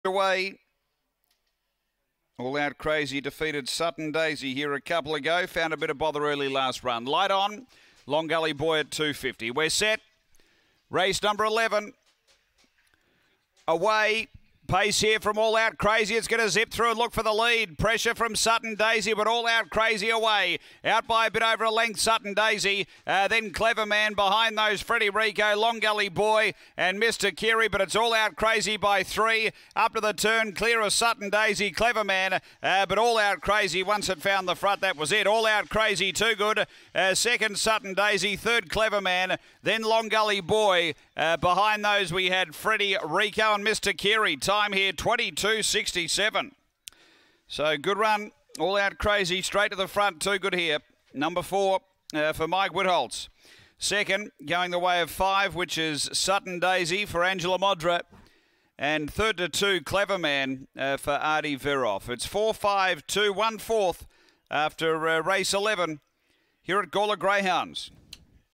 away. All Out Crazy defeated Sutton Daisy here a couple ago. Found a bit of bother early last run. Light on. Long Gully Boy at 250. We're set. Race number 11. Away. Pace here from All Out Crazy. It's going to zip through and look for the lead. Pressure from Sutton Daisy, but All Out Crazy away. Out by a bit over a length, Sutton Daisy. Then Clever Man behind those. Freddie Rico, Long Gully Boy, and Mr. Kiri, but it's All Out Crazy by 3. Up to the turn, clear of Sutton Daisy, Clever Man, but All Out Crazy, once it found the front, that was it. All Out Crazy, too good. Second, Sutton Daisy. Third, Clever Man. Then Long Gully Boy. Behind those, we had Freddie Rico and Mr. Kiri. Time here, 22.67. So good run. All Out Crazy, straight to the front. Too good here. Number 4 for Mike Whitholtz. Second, going the way of 5, which is Sutton Daisy for Angela Modra. And third to 2, Clever Man for Artie Veroff. It's 4-5-2, 1/4 after race 11 here at Gawler Greyhounds.